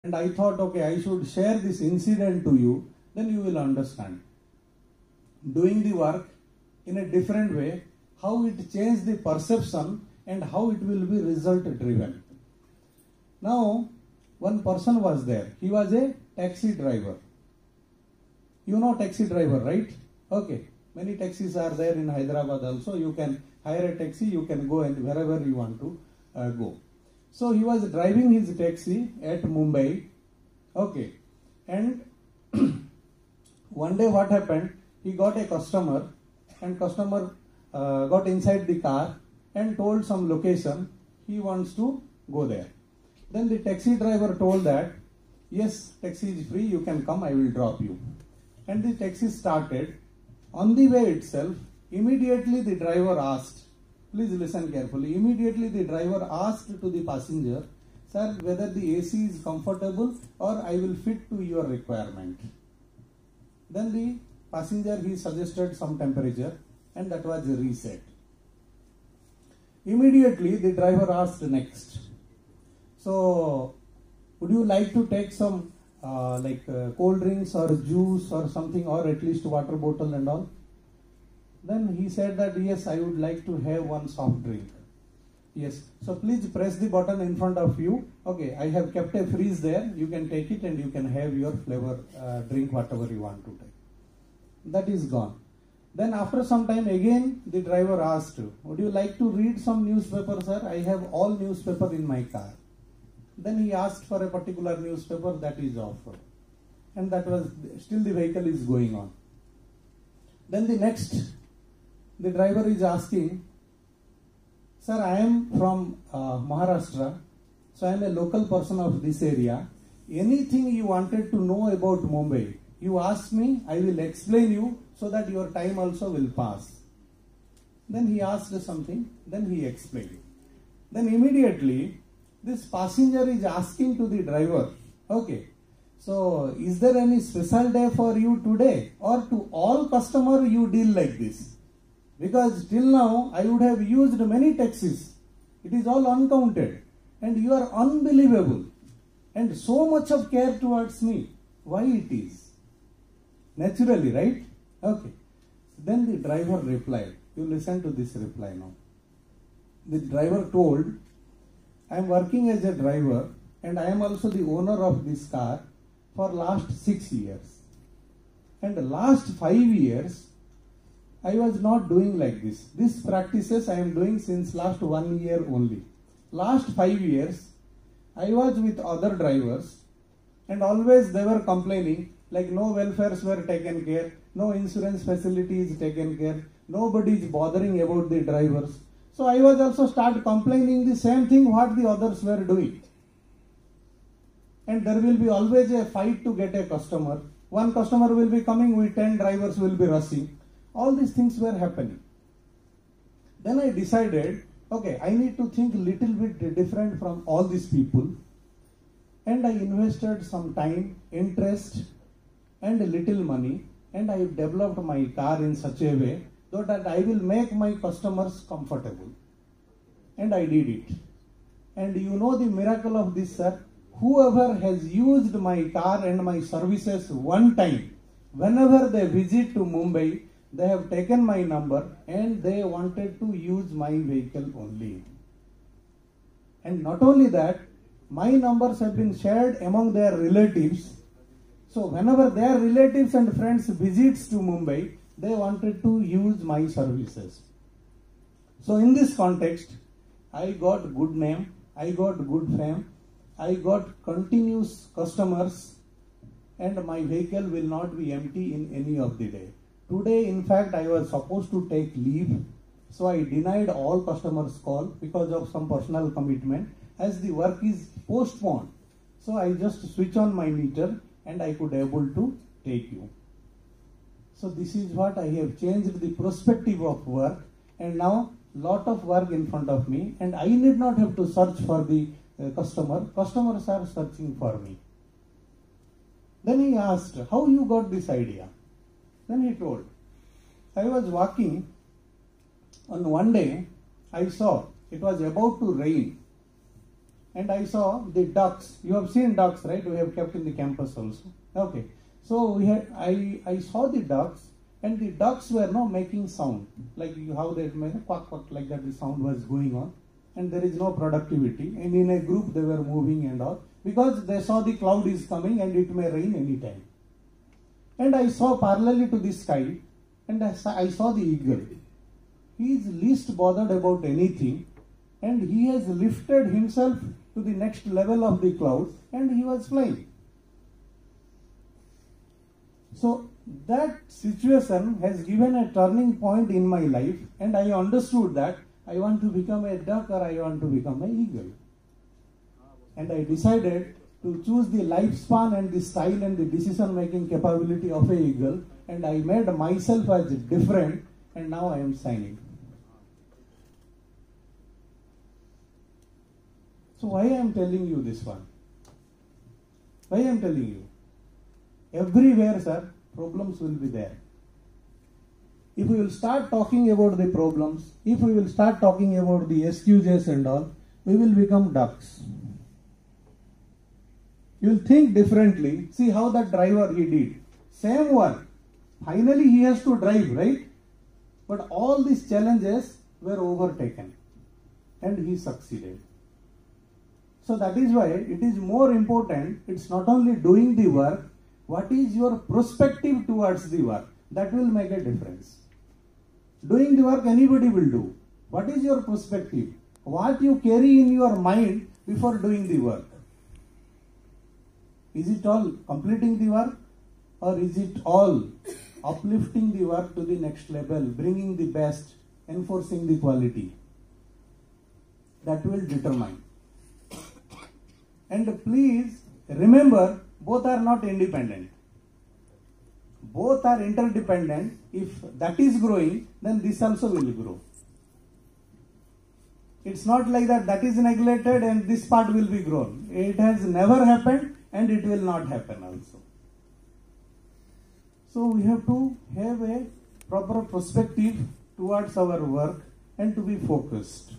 And I thought, okay, I should share this incident to you, then you will understand. Doing the work in a different way, how it changed the perception and how it will be result driven. Now, one person was there. He was a taxi driver. You know taxi driver, right? Okay. Many taxis are there in Hyderabad also. You can hire a taxi, you can go and wherever you want to go. So he was driving his taxi at Mumbai. Okay. And one day what happened? He got a customer and customer got inside the car and told some location. He wants to go there. Then the taxi driver told that, yes, taxi is free, you can come, I will drop you. And the taxi started. On the way itself, immediately the driver asked, please listen carefully, immediately the driver asked to the passenger, sir, whether the AC is comfortable or I will fit to your requirement. Then the passenger, he suggested some temperature and that was reset. Immediately the driver asked next, so would you like to take some cold drinks or juice or something, or at least water bottle and all? Then he said that yes, I would like to have one soft drink. Yes, so please press the button in front of you. Okay, I have kept a freeze there. You can take it and you can have your flavor drink, whatever you want to take. That is gone. Then after some time again the driver asked, would you like to read some newspaper, sir? I have all newspaper in my car. Then he asked for a particular newspaper, that is offered. And that was, still the vehicle is going on. Then the next, the driver is asking, sir, I am from Maharashtra, so I am a local person of this area. Anything you wanted to know about Mumbai, you ask me, I will explain you so that your time also will pass. Then he asked something, then he explained. Then immediately, this passenger is asking to the driver, okay, so is there any special day for you today, or to all customer you deal like this? Because till now I would have used many taxis. It is all uncounted and you are unbelievable and so much of care towards me. Why it is? Naturally, right? Okay. Then the driver replied. You listen to this reply now. The driver told, I am working as a driver and I am also the owner of this car for last 6 years. And the last 5 years, I was not doing like this. These practices I am doing since last 1 year only. Last 5 years, I was with other drivers and always they were complaining like no welfares were taken care, no insurance facility is taken care, nobody is bothering about the drivers. So I was also start complaining the same thing what the others were doing. And there will be always a fight to get a customer. One customer will be coming with 10 drivers will be rushing. All these things were happening. Then I decided, okay, I need to think little bit different from all these people. And I invested some time, interest and a little money, and I developed my car in such a way so that I will make my customers comfortable. And I did it. And you know the miracle of this, sir? Whoever has used my car and my services one time, whenever they visit to Mumbai, they have taken my number and they wanted to use my vehicle only. And not only that, my numbers have been shared among their relatives. So whenever their relatives and friends visits to Mumbai, they wanted to use my services. So in this context, I got good name, I got good fame, I got continuous customers, and my vehicle will not be empty in any of the day. Today, in fact, I was supposed to take leave, so I denied all customers' call because of some personal commitment as the work is postponed. So I just switch on my meter and I could able to take you. So this is what I have changed the perspective of work, and now lot of work in front of me and I need not have to search for the customer. Customers are searching for me. Then he asked, how you got this idea? Then he told, I was walking on one day, I saw it was about to rain and I saw the ducks. You have seen ducks, right? We have kept in the campus also. Okay. So I saw the ducks, and the ducks were now making sound, like how they make quack quack, like that the sound was going on, and there is no productivity, and in a group they were moving and all, because they saw the cloud is coming and it may rain anytime. And I saw parallelly to the sky, and I saw the eagle. He is least bothered about anything, and he has lifted himself to the next level of the cloud, and he was flying. So that situation has given a turning point in my life, and I understood that I want to become a duck or I want to become an eagle. And I decided to choose the lifespan and the style and the decision making capability of an eagle, and I made myself as different, and now I am shining. So why I am telling you this one? Why I am telling you? Everywhere, sir, problems will be there. If we will start talking about the problems, if we will start talking about the excuses and all, we will become ducks. You will think differently. See how that driver he did. Same work. Finally he has to drive, right? But all these challenges were overtaken, and he succeeded. So that is why it is more important. It's not only doing the work, what is your perspective towards the work? That will make a difference. Doing the work anybody will do. What is your perspective? What you carry in your mind before doing the work? Is it all completing the work, or is it all uplifting the work to the next level, bringing the best, enforcing the quality? That will determine. And please remember, both are not independent. Both are interdependent. If that is growing, then this also will grow. It's not like that is neglected and this part will be grown. It has never happened, and it will not happen also. So we have to have a proper perspective towards our work and to be focused.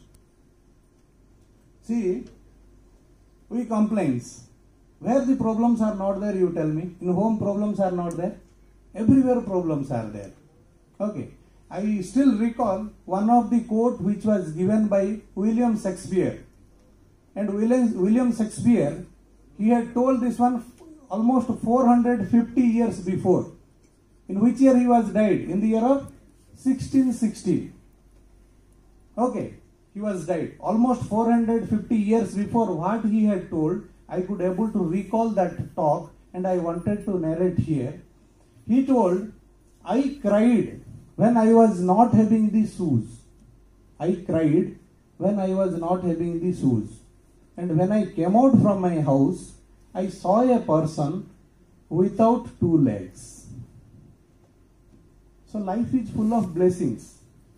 See, we complains. Where the problems are not there, you tell me. In home, problems are not there. Everywhere problems are there. Okay. I still recall one of the quote which was given by William Shakespeare. And William Shakespeare, he had told this one almost 450 years before. In which year he was died? In the year of 1660. Okay. He was died. Almost 450 years before what he had told, I could able to recall that talk, and I wanted to narrate here. He told, I cried when I was not having the shoes. I cried when I was not having the shoes. And when I came out from my house, I saw a person without 2 legs. So life is full of blessings.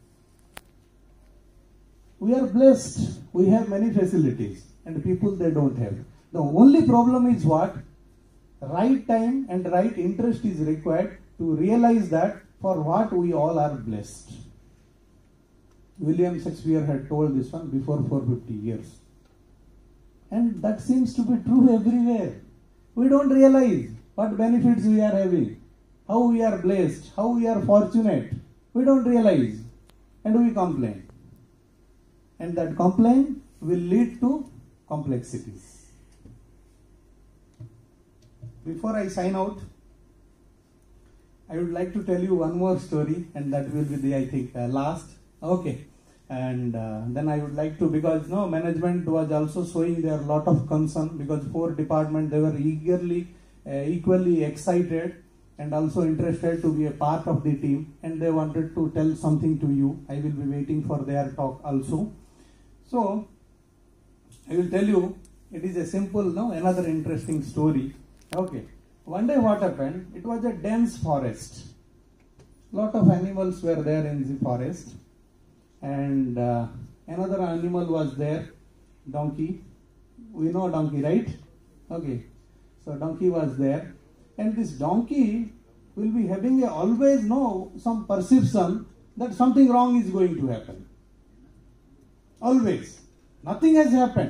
We are blessed. We have many facilities, and people they don't have. The only problem is what? Right time and right interest is required to realize that for what we all are blessed. William Shakespeare had told this one before 450 years. And that seems to be true everywhere. We don't realize what benefits we are having, how we are blessed, how we are fortunate. We don't realize, and we complain. And that complaint will lead to complexities. Before I sign out, I would like to tell you one more story, and that will be the, I think, last. Okay. And then I would like to, because no, management was also showing their lot of concern, because 4 departments, they were equally excited and also interested to be a part of the team, and they wanted to tell something to you. I will be waiting for their talk also. So, I will tell you, it is a simple, another interesting story. Okay. One day what happened, it was a dense forest. Lot of animals were there in the forest. And another animal was there, donkey. We know donkey, right? Okay. So donkey was there. And this donkey will be having always some perception that something wrong is going to happen. Always. Nothing has happened.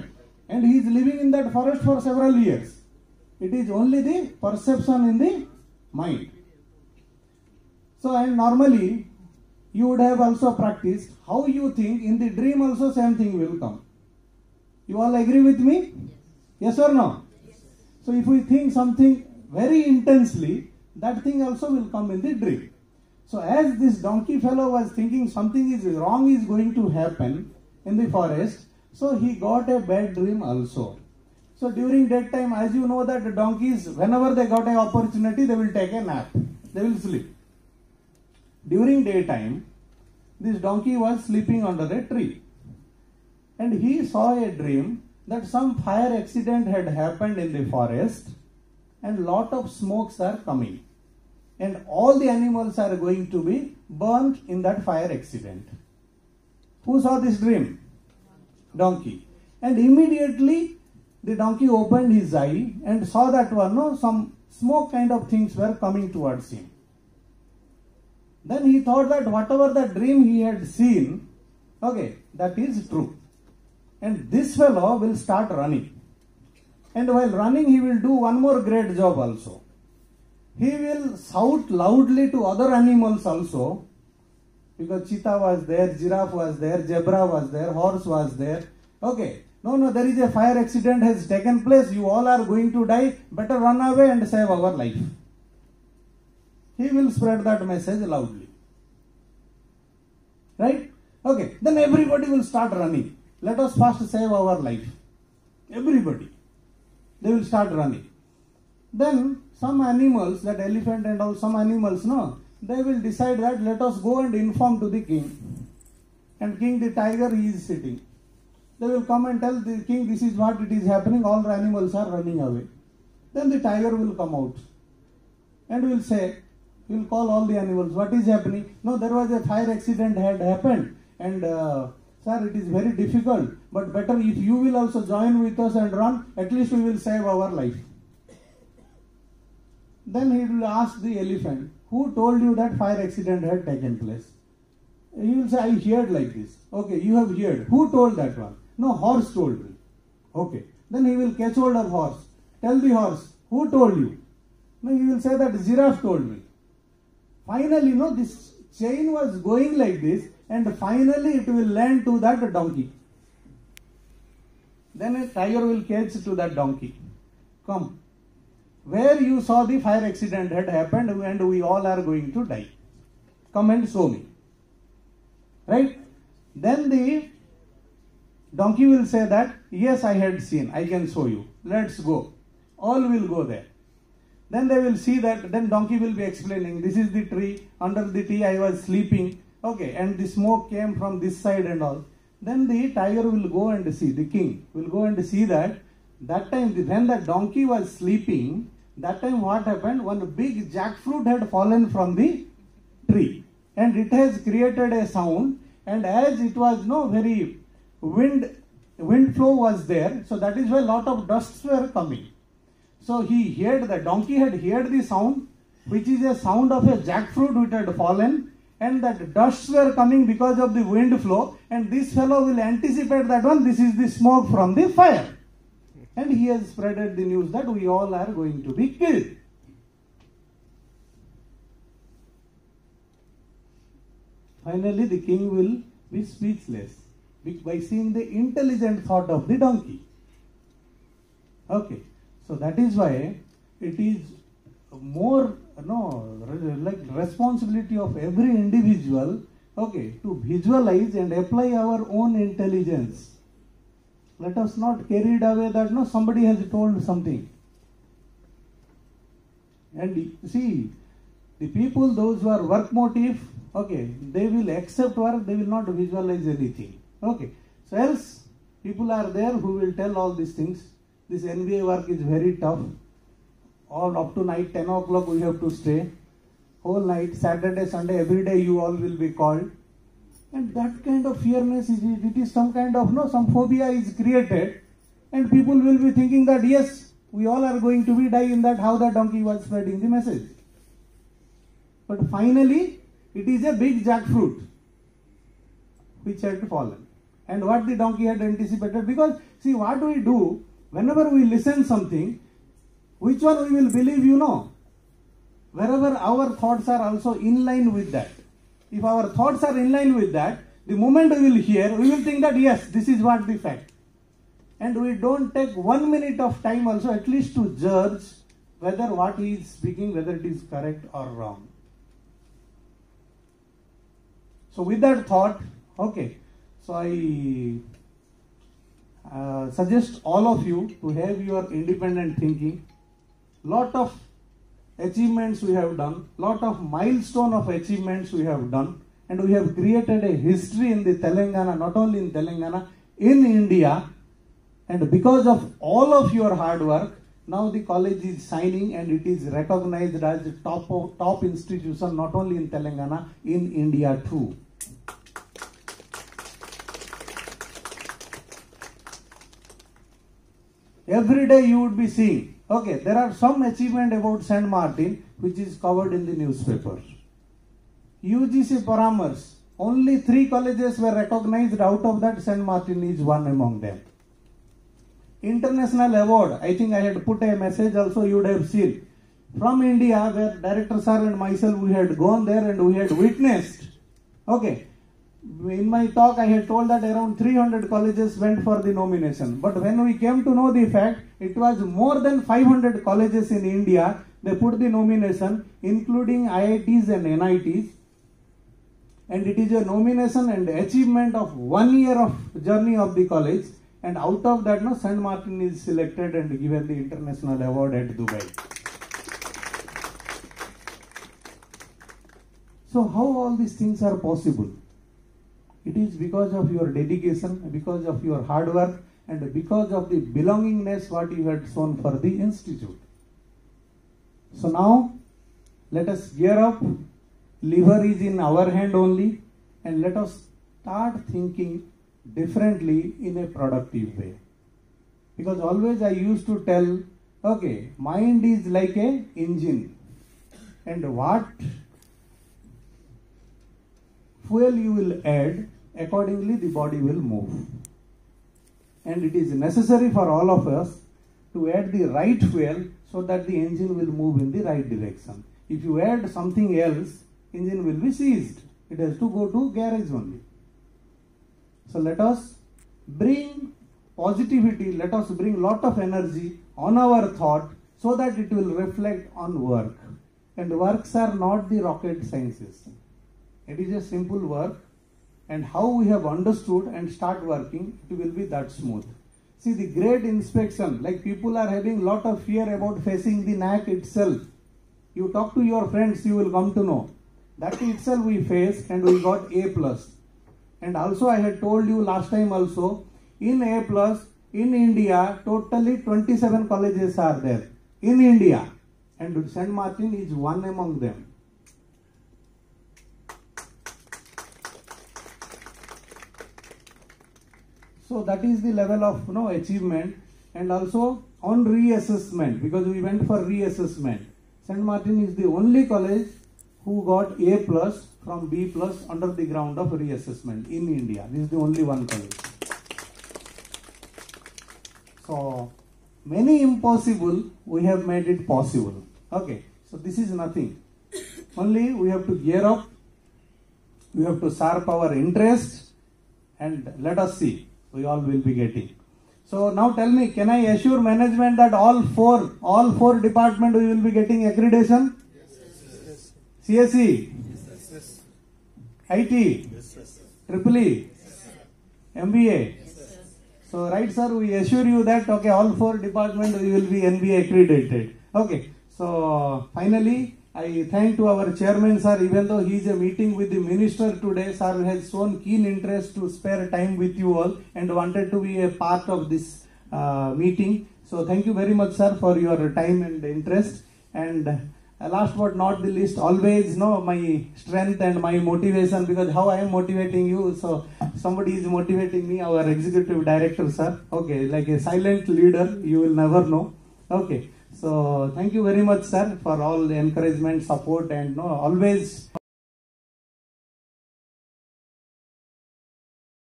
and he is living in that forest for several years. It is only the perception in the mind. So, and normally you would have also practiced how you think in the dream also same thing will come. You all agree with me? Yes or no? Yes. So if we think something very intensely, that thing also will come in the dream. So as this donkey fellow was thinking something is wrong is going to happen in the forest, so he got a bad dream also. So during that time, as you know that the donkeys, whenever they got an opportunity, they will take a nap. They will sleep. During daytime, this donkey was sleeping under a tree. And he saw a dream that some fire accident had happened in the forest and lot of smokes are coming. And all the animals are going to be burnt in that fire accident. Who saw this dream? Donkey. And immediately the donkey opened his eye and saw that some smoke kind of things were coming towards him. Then he thought that whatever the dream he had seen, okay, that is true. And this fellow will start running. And while running, he will do one more great job also. He will shout loudly to other animals also, because cheetah was there, giraffe was there, zebra was there, horse was there. Okay, no, there is a fire accident has taken place, you all are going to die, better run away and save our life. He will spread that message loudly. Right? Okay, then everybody will start running. Let us first save our life. Everybody. They will start running. Then some animals, that elephant and all, some animals, they will decide that let us go and inform to the king. And king, the tiger, he is sitting. They will come and tell the king, this is what it is happening, all the animals are running away. Then the tiger will come out and will say, he will call all the animals, what is happening? No, there was a fire accident had happened and sir, it is very difficult, but better if you will also join with us and run, at least we will save our life. Then he will ask the elephant, who told you that fire accident had taken place? He will say, I heard like this. Okay, you have heard. Who told that one? No, horse told me. Okay. Then he will catch hold of horse. Tell the horse, who told you? No, he will say that giraffe told me. Finally, this chain was going like this, and finally it will land to that donkey. Then a tiger will catch to that donkey. Come, where you saw the fire accident had happened and we all are going to die. Come and show me. Right? Then the donkey will say that, yes, I had seen, I can show you. Let's go. All will go there. Then they will see that, then donkey will be explaining, this is the tree, under the tree I was sleeping, okay, and the smoke came from this side and all. Then the tiger will go and see, the king will go and see that time when the donkey was sleeping, that time what happened, one big jackfruit had fallen from the tree and it has created a sound, and as it was very wind flow was there, so that is why lot of dusts were coming. So the donkey had heard the sound, which is a sound of a jackfruit which had fallen, and that dusts were coming because of the wind flow, and this fellow will anticipate that this is the smoke from the fire. And he has spreaded the news that we all are going to be killed. Finally, the king will be speechless by seeing the intelligent thought of the donkey. Okay. So that is why it is more, like responsibility of every individual, okay, to visualize and apply our own intelligence. Let us not carried away that somebody has told something. And see, the people, those who are work motive, okay, they will accept work, they will not visualize anything. Okay, so else people are there who will tell all these things. This NBA work is very tough. All up to night, 10 o'clock we have to stay. Whole night, Saturday, Sunday, every day you all will be called. And that kind of fearness, it is some kind of, some phobia is created. And people will be thinking that, yes, we all are going to be die in that, how the donkey was spreading the message. But finally, it is a big jackfruit which had fallen. And what the donkey had anticipated, because see what we do, whenever we listen something, which one we will believe, wherever our thoughts are also in line with that. If our thoughts are in line with that, the moment we will hear, we will think that yes, this is what the fact. And we don't take 1 minute of time also at least to judge whether what he is speaking, whether it is correct or wrong. So with that thought, okay, so I suggest all of you to have your independent thinking. Lot of achievements we have done, lot of milestone of achievements we have done, and we have created a history in the Telangana, not only in Telangana, in India. And because of all of your hard work, now the college is shining and it is recognized as the top institution, not only in Telangana, in India too. Every day you would be seeing, okay, there are some achievement about St. Martin which is covered in the newspapers. UGC Paramers, only 3 colleges were recognized, out of that St. Martin is one among them. International award, I think I had put a message also, you would have seen. From India, where Director Sir and myself, we had gone there and we had witnessed. Okay, in my talk I had told that around 300 colleges went for the nomination. But when we came to know the fact, it was more than 500 colleges in India, they put the nomination, including IITs and NITs. And it is a nomination and achievement of 1 year of journey of the college. And out of that, St. Martin is selected and given the international award at Dubai. So how all these things are possible? It is because of your dedication, because of your hard work, and because of the belongingness what you had shown for the institute. So now, let us gear up. Lever is in our hand only, and let us start thinking differently in a productive way. Because always I used to tell, okay, mind is like a engine, and what fuel you will add, accordingly the body will move. And it is necessary for all of us to add the right fuel so that the engine will move in the right direction. If you add something else, engine will be seized. It has to go to garage only. So let us bring positivity, let us bring lot of energy on our thought so that it will reflect on work. And works are not the rocket sciences. It is a simple work, and how we have understood and start working, it will be that smooth. See, the great inspection, like people are having lot of fear about facing the NAC itself. You talk to your friends, you will come to know. That itself we faced and we got A+. And also I had told you last time also, in A+, in India, totally 27 colleges are there. In India. And St. Martin is one among them. So that is the level of achievement. And also on reassessment, because we went for reassessment. St. Martin is the only college who got A+ from B+ under the ground of reassessment in India. This is the only one college. So many impossible, we have made it possible. Okay, so this is nothing. Only we have to gear up, we have to sharp our interest, and let us see, we all will be getting. So now tell me, can I assure management that all four departments we will be getting accreditation? Yes. CSE? Yes. IT? Yes. Triple E? Yes. MBA? Yes. So right sir, we assure you that okay, all 4 departments we will be NBA accredited. Okay, so finally I thank to our chairman sir, even though he is a meeting with the minister today, sir has shown keen interest to spare time with you all and wanted to be a part of this meeting. So thank you very much sir for your time and interest. And last but not the least, always know my strength and my motivation, because how I am motivating you, so somebody is motivating me, our executive director sir. Okay, like a silent leader, you will never know. Okay. So thank you very much sir for all the encouragement, support, and always